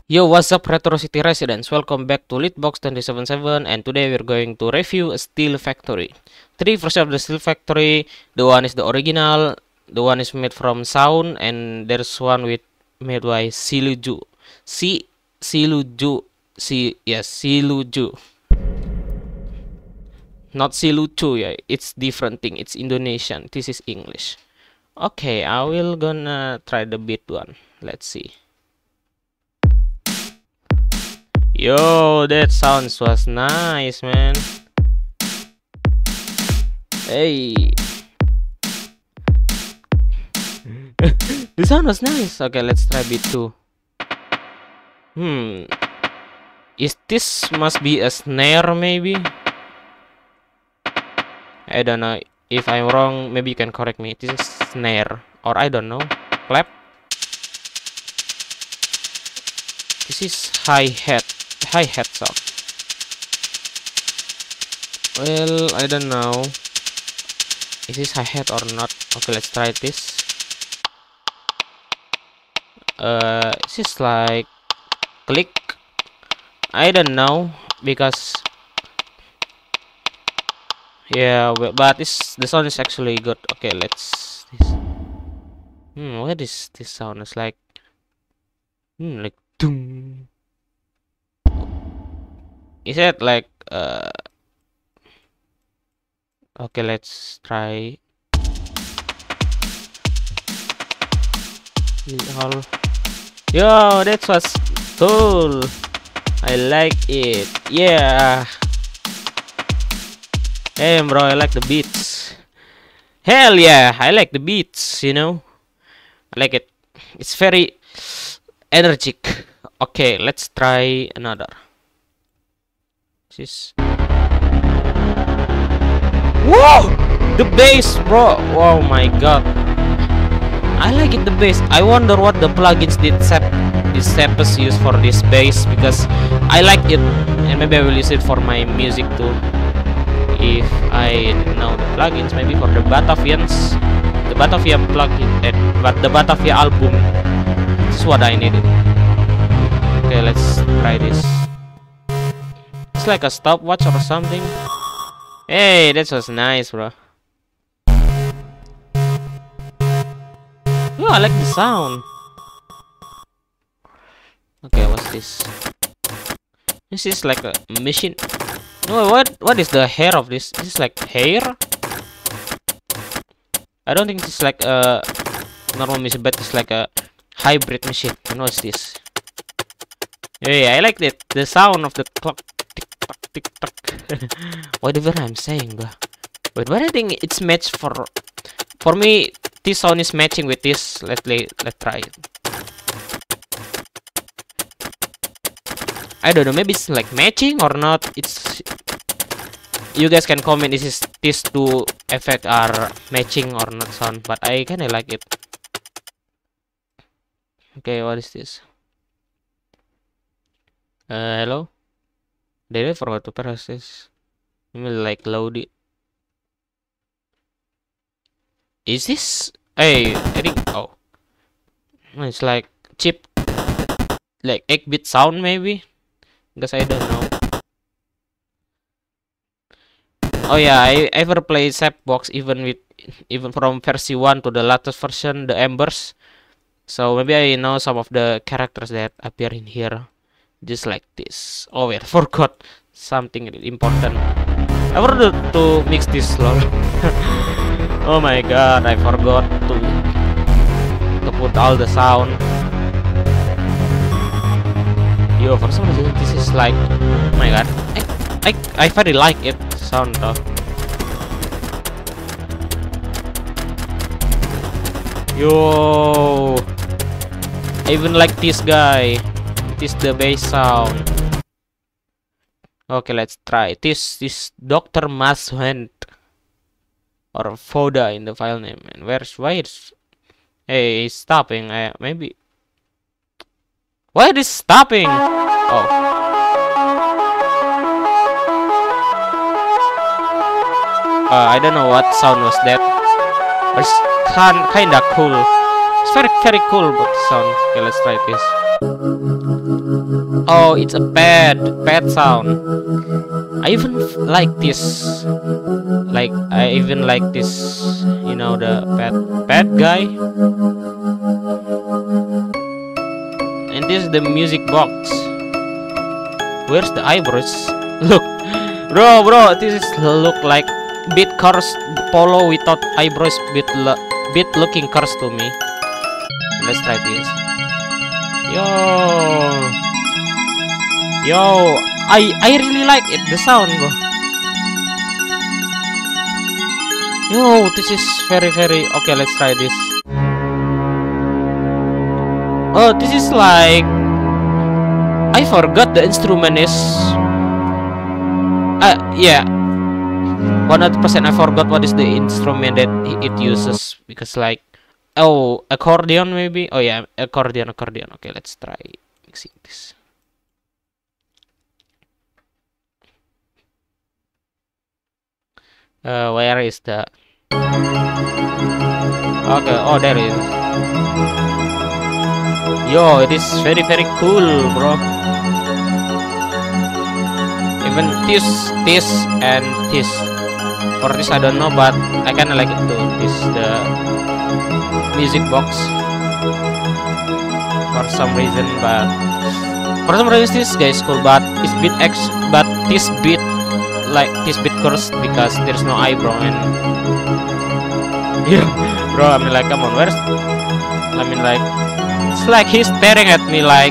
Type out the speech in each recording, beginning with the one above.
Yo, what's up Retro City residents? Welcome back to Litbox 277 and today we're going to review a Steel Factory. Three versions of the Steel Factory. The one is the original, the one is made from Sound, and there's one made by Siluju. Siluju. Siluju. Not Siluju, yeah. It's different thing. It's Indonesian. This is English. Okay, I will gonna try the beat one. Let's see. Yo, that sounds was nice, man. Hey. The sound was nice. Okay, let's try beat 2. Is this must be a snare maybe? I don't know. If I'm wrong, maybe you can correct me. This is snare or I don't know. Clap. This is hi-hat sound. Well, I don't know. Is this hi-hat or not? Okay, let's try this. This is like click. I don't know because yeah, but the sound is actually good. Okay, let's this. What is this sound? It's like like doom. Is it like okay, let's try all. Yo, that was cool. I like it. Yeah. Hey bro, I like the beats. Hell yeah, I like the beats, you know. I like it. It's very energetic. Okay, let's try another. Whoa! The bass, bro! Oh my god. I like it, the bass. I wonder what the plugins did this Sepus use for this bass because I like it and maybe I will use it for my music too. If I know the plugins, maybe for the Batavians, the Batavia plugin, but the Batavia album. This is what I needed. Okay, let's try this. It's like a stopwatch or something. Hey, that was nice, bro. Oh, I like the sound. Okay, what's this? This is like a machine. No, what is the hair of this? This is like hair? I don't think this is like a normal machine, but it's like a hybrid machine. What's this? Yeah, I like it. The sound of the clock. Tick tock, tick tock. Whatever I'm saying, bro. Wait, but I think it's matched for me. This sound is matching with this. Let's try it. I don't know. Maybe it's like matching or not. It's you guys can comment. These two effects are matching or not sound, but I kind of like it. Okay, what is this? Hello. Did I forgot to press this? Maybe like load it. Is this? Hey, I think. Oh, it's like chip, like 8-bit sound maybe. Because I don't know. Oh yeah, I ever play Sapbox even from version 1 to the latest version, the Embers. So maybe I know some of the characters that appear in here. Just like this. Oh wait, I forgot something important. I forgot to mix this lol. Oh my god, I forgot to put all the sound. Yo, for some reason this is like, oh my god, I very like it sound though. Yo, I even like this guy. This the bass sound. Okay, let's try this Dr. Maswent or Foda in the file name. And why it's hey, it's stopping. Maybe why it is stopping? Oh, I don't know what sound was that. But it's kinda cool. It's very cool but sound. Okay, let's try this. Oh, it's a pet sound. I even like this. Like I even like this, you know, the pet guy. And this is the music box. Where's the eyebrows? Look, bro, this is look like bit cars polo without eyebrows, bit looking cars to me. Let's try this. Yo, I really like it, the sound, bro. Yo, this is very okay. Let's try this. Oh, this is like, I forgot the instrument is. Yeah, 100% I forgot what is the instrument that it uses, because like, oh, accordion maybe. Oh yeah, accordion. Okay, let's try mixing this. Where is the? Okay, oh there it is. Yo, it is very cool, bro. Even this and this. For this I don't know, but I kinda like it too. This the music box. For some reason this guy is cool, but it's this bit like this bit cursed because there's no eyebrow. And yeah, bro, I mean like, come on, like it's like he's staring at me like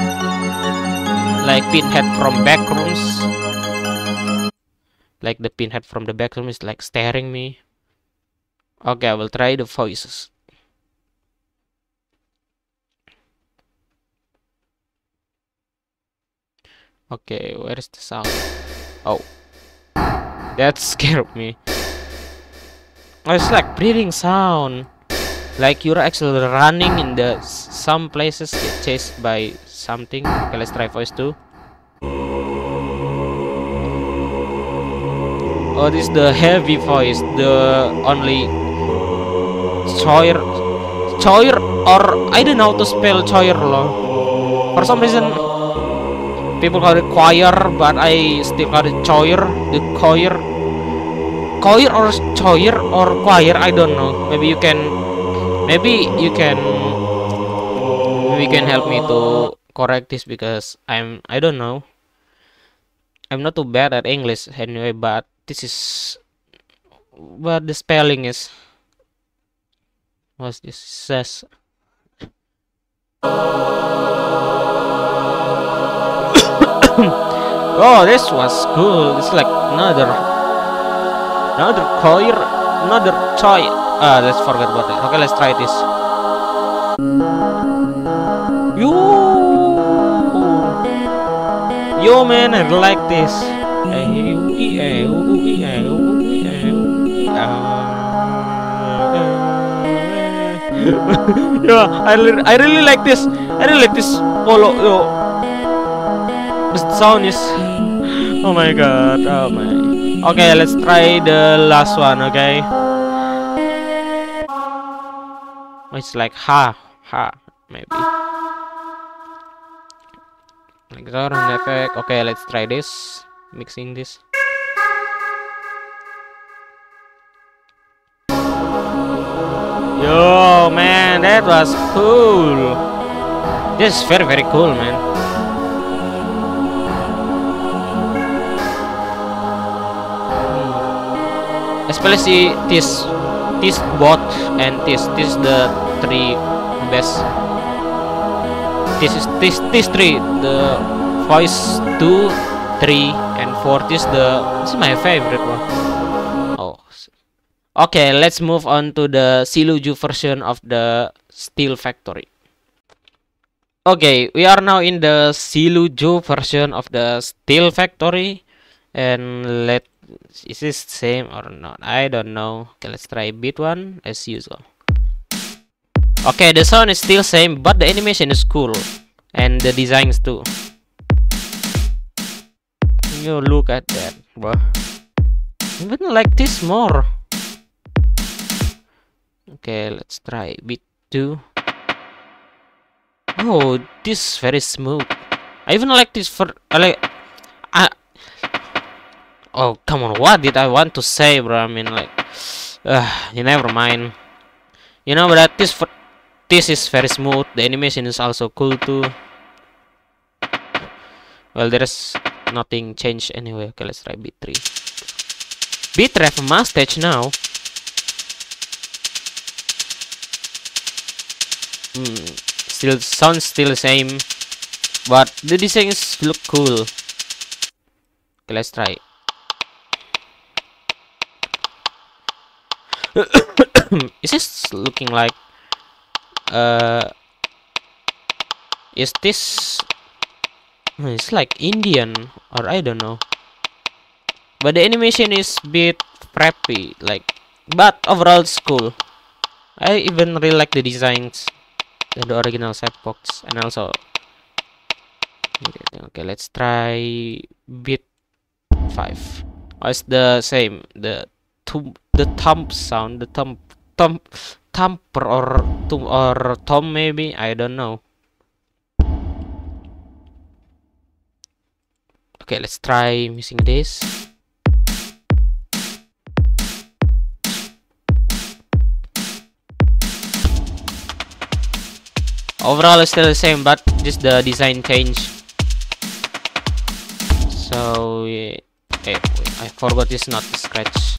Pinhead from Backrooms. Like the Pinhead from the Backroom is like staring me. Okay, I will try the voices. Okay, where is the sound? Oh, that scared me. Oh, it's like breathing sound. Like you're actually running in the some places, get chased by something. Okay, let's try voice 2. Oh, this is the heavy voice, the only choir, or I don't know how to spell choir loh. For some reason, people call it choir, but I still call it choir. The choir or choir or choir, I don't know. Maybe you can help me to correct this, because I don't know. I'm not too bad at English anyway, but this is what the spelling is. What's this says? Oh, this was cool. It's like another choir, another choir. Let's forget about it. Okay, let's try this. Yo man, I like this. Yeah, I really like this. I really like this polo. Yo, the sound is. Oh my god. Oh my. Okay, let's try the last one. Okay. It's like ha maybe. Like sound effect. Okay, let's try this. Mixing this. Yo man, that was cool. This is very cool, man. Especially this bot and this the three best. This three, the voice 2, 3, and 4. This is my favorite one. Oh, okay. Let's move on to the Siluju version of the Steel Factory. Okay, we are now in the Siluju version of the Steel Factory, and is this same or not? I don't know. Okay, let's try bit 1 as usual. Okay, the sound is still same, but the animation is cool, and the designs too. You look at that, bro. Even like this more. Okay, let's try bit 2. Oh, this very smooth. I even like this for I like. I, oh, come on, what did I want to say, bro? I mean, like, you never mind. You know that this is very smooth. The animation is also cool too. Well, there's nothing changed anyway. Okay, let's try beat 3. Beat 3 have a mustache now. Still sounds still the same, but the designs look cool. Okay, let's try. Is this looking like is this it's like Indian or I don't know, but the animation is bit preppy, like, but overall it's cool. I even really like the designs than the original Setbox. And also, okay, let's try beat 5. Oh, it's the same, the thump sound, the thumper or tom maybe, I don't know. Okay, let's try missing this. Overall it's still the same, but just the design change. So yeah. Wait, I forgot this not the scratch.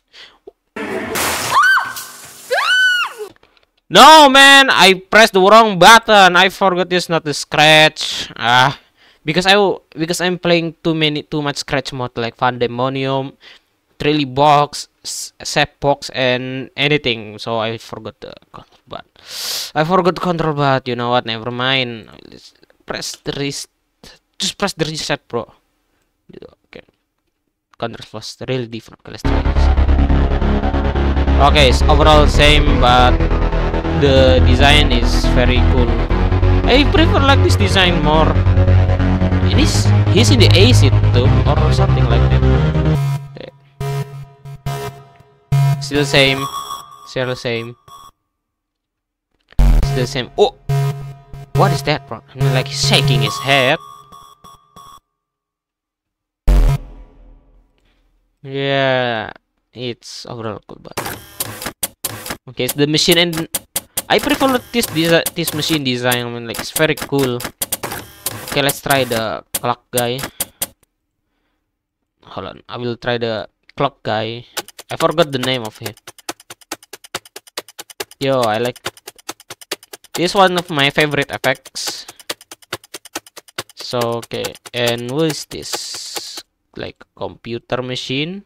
No man, I pressed the wrong button. I forgot this not the scratch. Because I'm playing too much scratch mode like Pandemonium, Trilly Box, Setbox, and anything. So I forgot the control button. I forgot the control button. You know what? Never mind. Let's press the just press the reset, bro. Okay. Control was really different. Okay, let's try this. Okay, it's overall same, but the design is very cool. I prefer like this design more. He's in the A seat too, or something like that. Okay. Still same. Still the same. Still the same. Oh, what is that, bro? I mean, like he's shaking his head. Yeah, it's overall cool, but okay, it's the machine, and I prefer this machine design. I mean, like it's very cool. Okay, let's try the clock guy. Hold on, I will try the clock guy. I forgot the name of him. Yo, I like this, one of my favorite effects. So okay, and what is this? Like computer machine.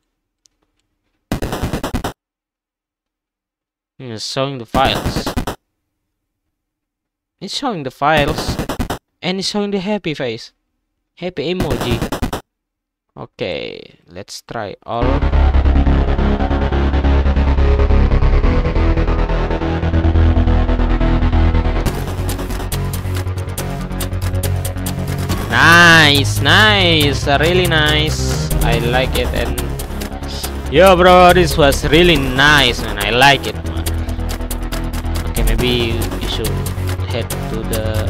It's showing the files. It's showing the files. And it's showing the happy face. Happy emoji. Okay, let's try all. Nice, really nice. I like it. And yo, bro, this was really nice, man. I like it, man. Okay, maybe we should head to the.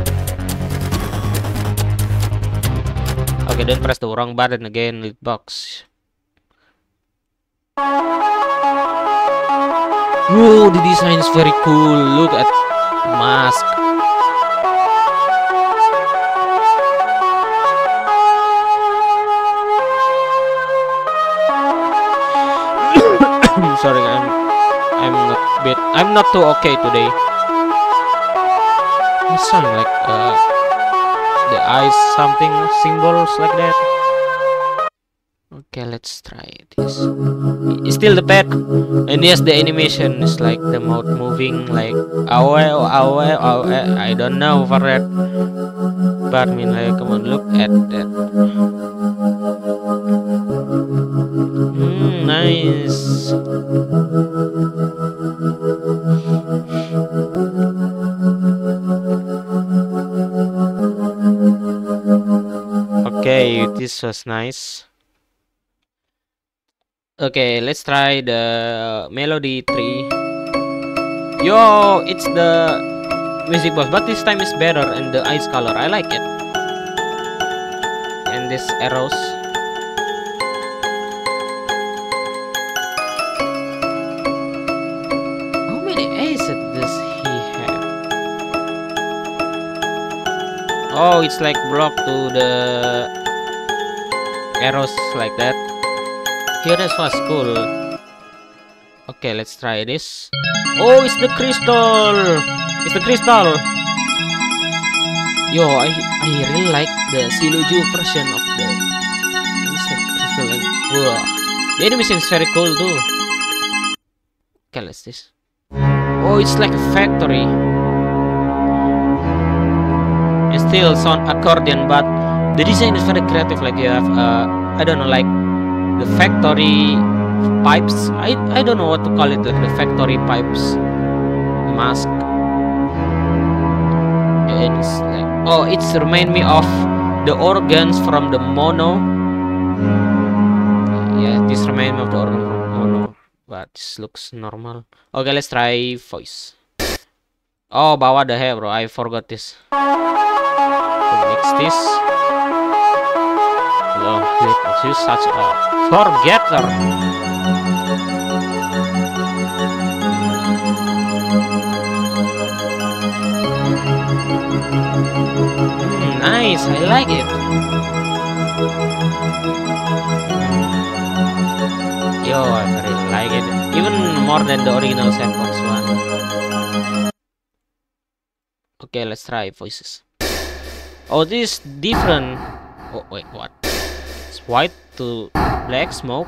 Okay, don't press the wrong button again, loot box. Whoa, the design is very cool. Look at mask. Sorry, I'm not too okay today. It sounds like the eyes something symbols like that. Okay, let's try this. It's still the pet, and yes, the animation is like the mouth moving like awe. I don't know for that, but I mean, like, come on, look at that. Nice. Okay, this was nice. Okay, let's try the Melody 3. Yo, it's the music box, but this time is better and the ice color. I like it. And this arrows. How many aces does he have? Oh, it's like block to the arrows like that. Here, this was cool. Okay, let's try this. Oh, it's the crystal. It's the crystal. Yo, I really like the Siluju version of the insect crystal. And wow, the animation is very cool too. Okay, let's this. Oh, it's like a factory. It still sound accordion, but the design is very creative. Like you have I don't know, like the factory pipes. I don't know what to call it, like the factory pipes mask. And it's like, oh, it's remind me of the organs from the Mono. Yeah, this remind me of the organ from Mono, but this looks normal. Okay, let's try voice. Oh, bawah the hair, bro. I forgot this. Mix this. Oh, you such a forgetter. Nice, I like it. Yo, I really like it. Even more than the original Xbox one. Okay, let's try voices. Oh, this is different. Oh, wait, what? It's white to black smoke.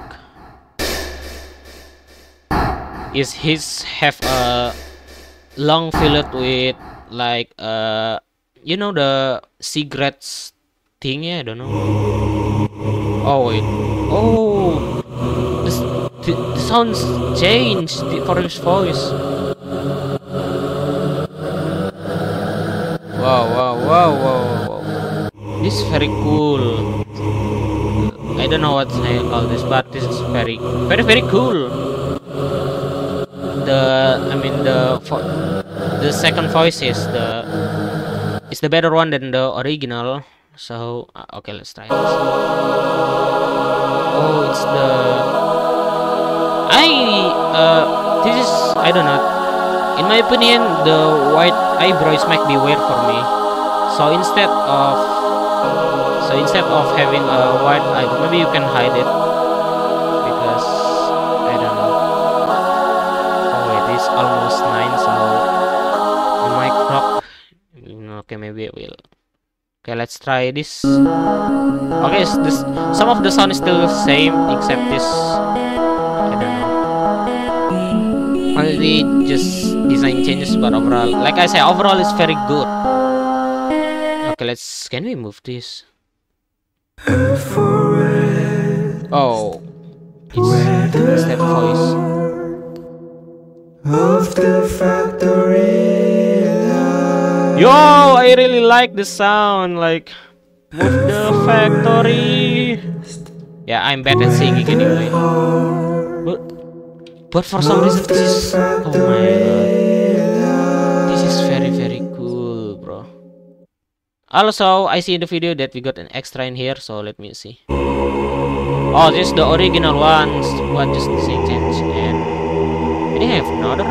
Is his have a long fillet with like you know the cigarettes thing? Yeah, I don't know. Oh wait. Oh, the sounds changed for his voice. Wow. This is very cool. I don't know what I call this, but this is very cool. The second voice is the better one than the original. So okay, let's try this. Oh, it's the this is, I don't know. In my opinion, the white eyebrows might be weird for me. So instead of having a white eyebrow, maybe you can hide it, because I don't know. Oh wait, this almost 9, so the mic clock. Okay, maybe it will. Okay, let's try this. Okay, this some of the sound is still the same except this. I don't know. Only just design changes, but overall, like I say, overall is very good. Okay, can we move this? Oh, it's that voice of the factory. Yo, I really like the sound, like move the factory. Yeah, I'm bad at singing anyway. But for some reason this is, oh my god, this is very cool, bro. Also, I see in the video that we got an extra in here, so let me see. Oh, this is the original ones. What just change? And I have another.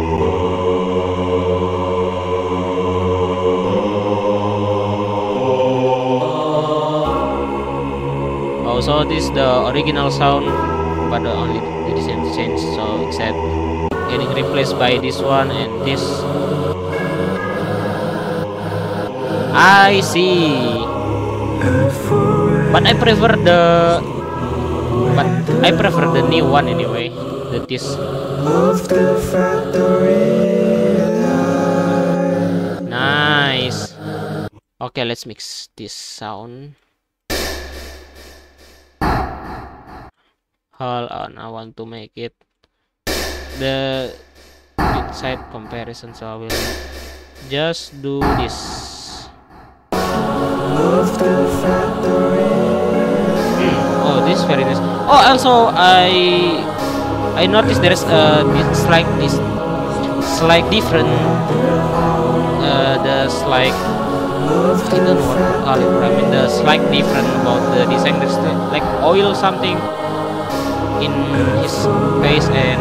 Oh, so this is the original sound, but only the design change. So except getting replaced by this one and this. I see. But I prefer the new one anyway. This. Nice. Okay, let's mix this sound. Hold on, I want to make it the side comparison, so I will just do this. Oh, this is very nice. Oh, also I noticed there's this like this slight different. The slight, I don't know what to call it. I mean the slight different about the design. There's like oil something in his face, and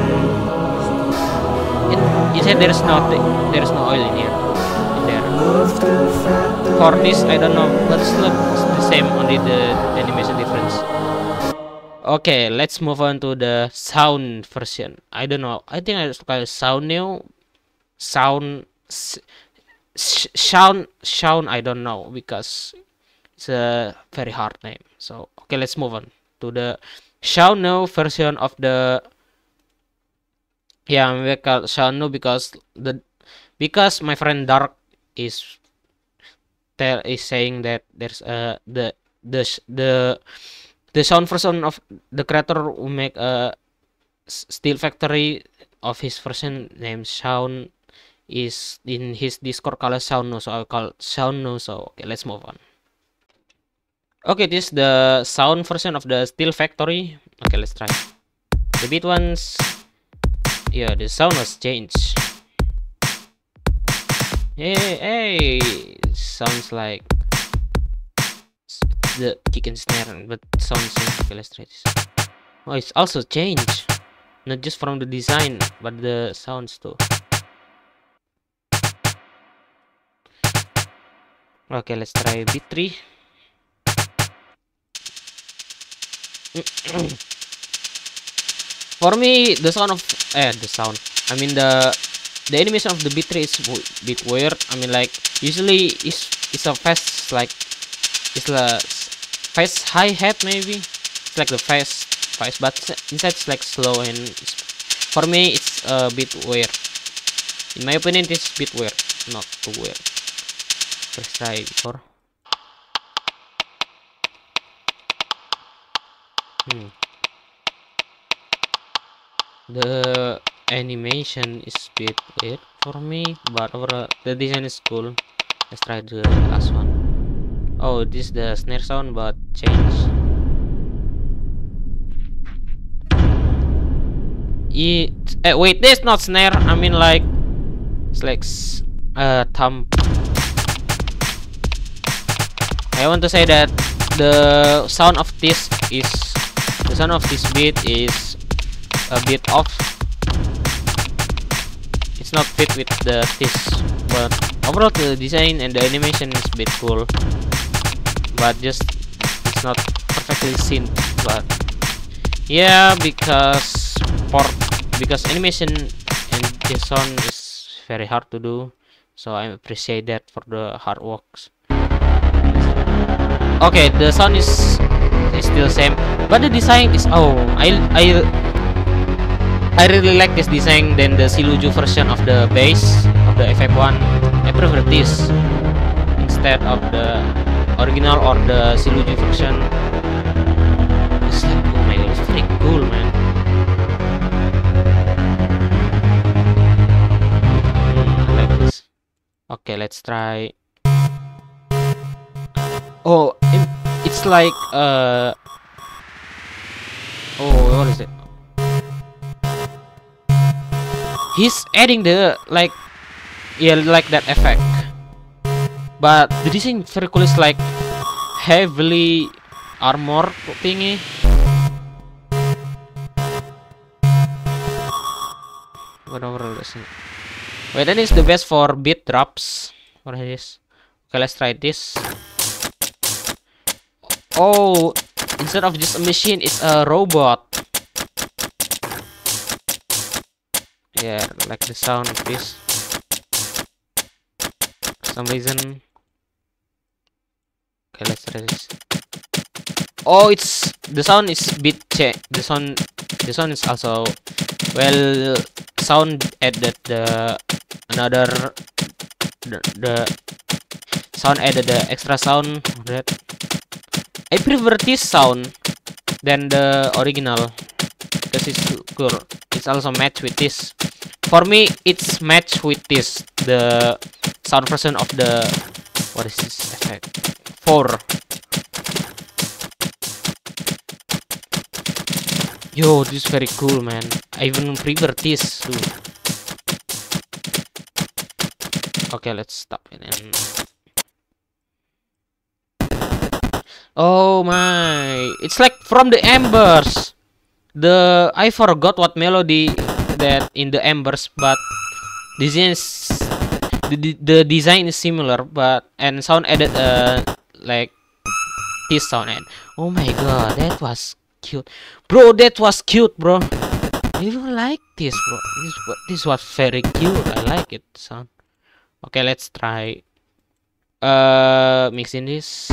you said there's no oil in here. In there. For this, I don't know, but it's look the same. Only the animation difference. Okay, let's move on to the sound version. I don't know. I think I just call it sound new. Sound. Sound. I don't know because it's a very hard name. So okay, let's move on to the sound new version of the. Yeah, we call sound new because my friend Dark is saying that there's the sound version of the creator will make a Steel Factory of his version named Sound is in his Discord called Sound No, so I call Sound No. So okay, let's move on. Okay, this is the sound version of the Steel Factory. Okay, let's try. The beat ones, yeah, the sound was changed. Hey, sounds like the kick and snare, but sounds okay, let's try this. Oh, it's also changed, not just from the design but the sounds too. Okay, let's try beat 3. For me, the sound of I mean the animation of the beat 3 is a bit weird. I mean, like usually it's a fast, like it's a fast hi-hat maybe. It's like the fast, but inside it's like slow, and for me it's a bit weird. In my opinion, it's a bit weird, not too weird. Let's try before. The animation is a bit weird for me, but overall the design is cool. Let's try the last one. Oh, this is the snare sound, but change. Wait, this is not snare. I mean, like it's like thumb. I want to say that the sound of this beat is a bit off. It's not fit with this, but overall the design and the animation is a bit cool, but just it's not perfectly synced. But yeah, because animation and the sound is very hard to do, so I appreciate that for the hard works. Okay, the sound is still same, but the design is I really like this design than the Siluju version of the bass of the FF1. I prefer this instead of the original or the Siluju version. It's like, oh my god, it's very cool, man. I like this. Okay, let's try. Oh, it's like oh, what is it? He's adding the like that effect, but the design very cool. Is like heavily armor thingy. Whatever this. Wait, that is the best for beat drops. What is this? Okay, let's try this. Oh, instead of just a machine, it's a robot. Yeah, like the sound of this. For some reason. Okay, let's try this. Oh, it's the sound is bit change. The sound is also well. Sound added the sound added the extra sound that I prefer this sound than the original because it's cool. It's also matched with this. For me, it's matched with this, the sound version of the, what is this effect? 4. Yo, this is very cool, man. I even prefer this too. Okay, let's stop it. And oh my, it's like from the embers. I forgot what melody that in the embers, but this is the design is similar, but and sound added like this sound. And oh my god, that was cute, bro. That was cute, bro. I really like this, bro. This was very cute. I like it sound. Okay, let's try mixing this.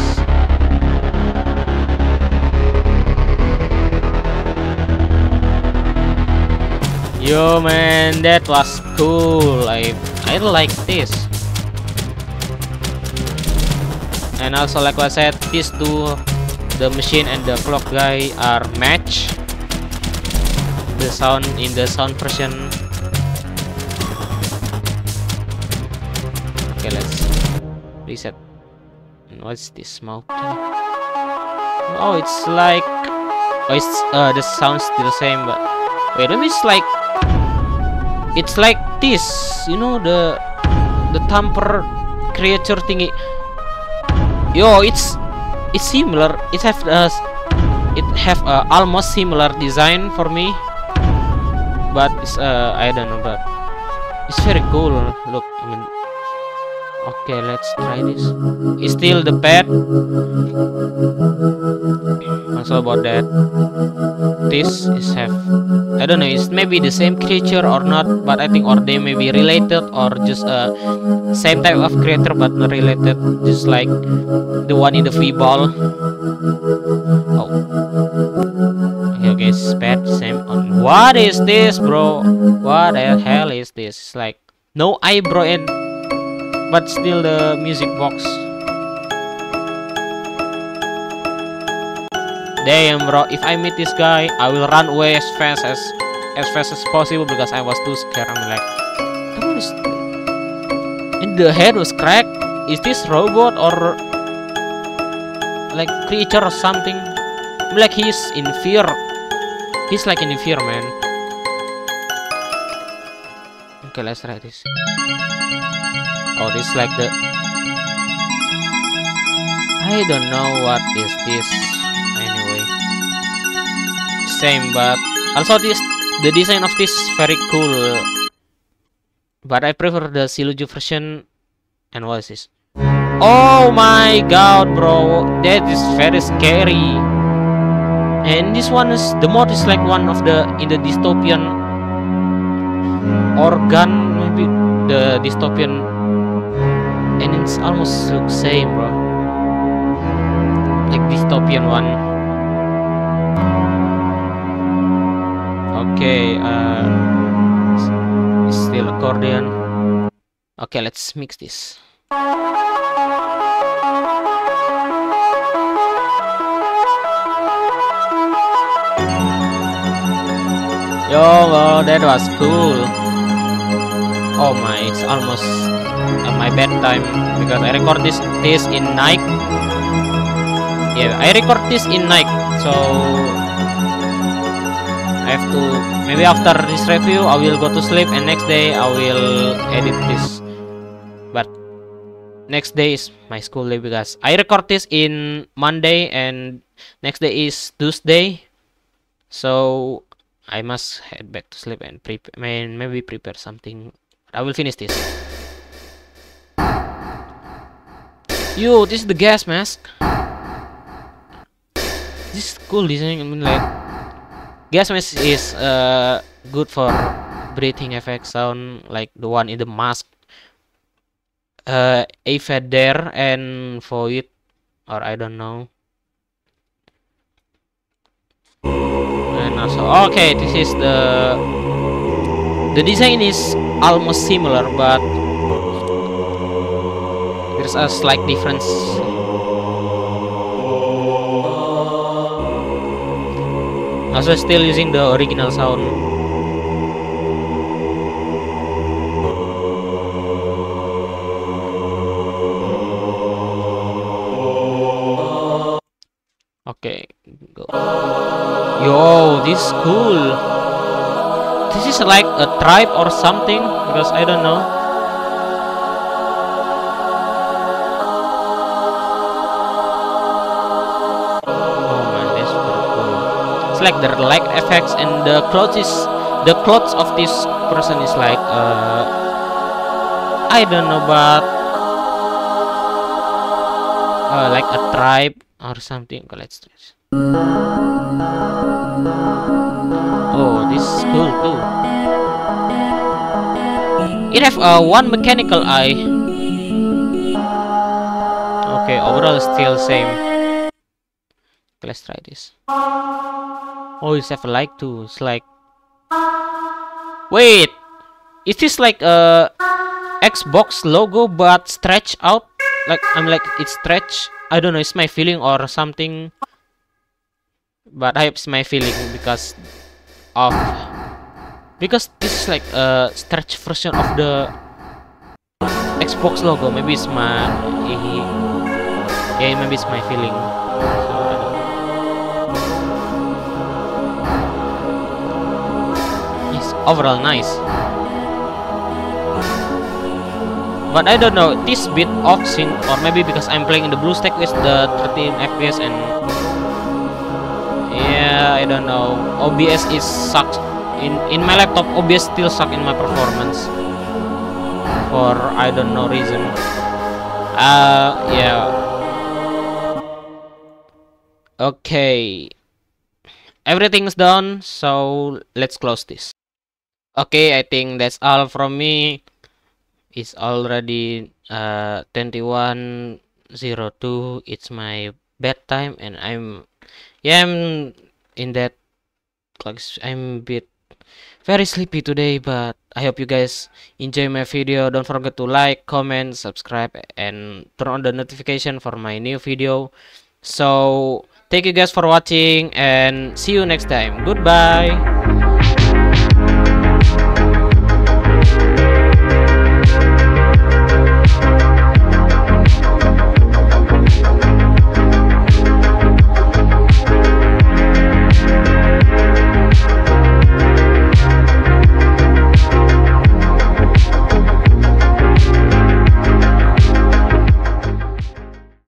Yo man, that was cool. I like this. And also like I said, these two, the machine and the clock guy, are matched. The sound in the sound version. Okay, let's reset. And what's this smoke? Oh, it's like, oh, it's the sound's still the same, but wait, let me. It's like this, you know, the tamper creature thingy. Yo, it's similar. It have almost similar design for me, but it's I don't know, but it's very cool. Look, I mean, okay, let's try this. It's still the pad. Also about that, this is have, I don't know, it's maybe the same creature or not, but I think or they may be related or just same type of creature but not related, just like the one in the V-ball. Oh, okay, pad same on. What is this, bro? What the hell is this? It's like no eyebrow and but still the music box. Damn, bro, if I meet this guy, I will run away as fast as possible because I was too scared. I'm like, what is this? And the head was cracked. Is this robot or like creature or something? I'm like, he's in fear. He's like in fear, man. Okay, let's try this. Oh, this is like the, I don't know what is this. Anyway, same, but also the design of this is very cool, but I prefer the Siluju version. And what is this? Oh my god, bro, that is very scary. And this one is, the mod is like one of the in the dystopian organ, maybe the dystopian, and it's almost the same, bro, like dystopian one. Okay, it's still accordion. Okay, let's mix this. Yo, wow, that was cool. Oh my, it's almost my bedtime because I record this in night. Yeah, I record this in night, so I have to, maybe after this review I will go to sleep and next day I will edit this. But next day is my school day because I record this in Monday and next day is Tuesday, so I must head back to sleep and maybe prepare something. I will finish this. Yo, this is the gas mask. This is cool design. I mean, like, gas mask is good for breathing effect sound, like the one in the mask. Evader and Void, or I don't know. And also, okay, this is the design is almost similar, but there's a slight difference. Also still using the original sound. Okay, go. Yo, this is cool. This is like a tribe or something because I don't know. like the light effects, and the clothes of this person is like I don't know, but like a tribe or something. Okay, let's try. Oh, this is cool too. It have one mechanical eye. Okay, overall still same. Okay, let's try this. Oh, it's have a light too. It's like, wait, is this like a Xbox logo but stretch out? Like I'm like it's stretch. I don't know. It's my feeling or something. But I hope it's my feeling because this is like a stretch version of the Xbox logo. Maybe it's my yeah, maybe it's my feeling. It's overall nice, but I don't know, this bit off scene, or maybe because I'm playing in the BlueStack with the 13 FPS, and yeah, I don't know. OBS is sucks in my laptop. OBS still suck in my performance for I don't know reason. Yeah. Okay, everything's done, so let's close this. Okay, I think that's all from me. It's already 21:02. It's my bedtime, and I'm in that, like, I'm a bit very sleepy today, but I hope you guys enjoy my video. Don't forget to like, comment, subscribe, and turn on the notification for my new video. So thank you guys for watching, and see you next time. Goodbye.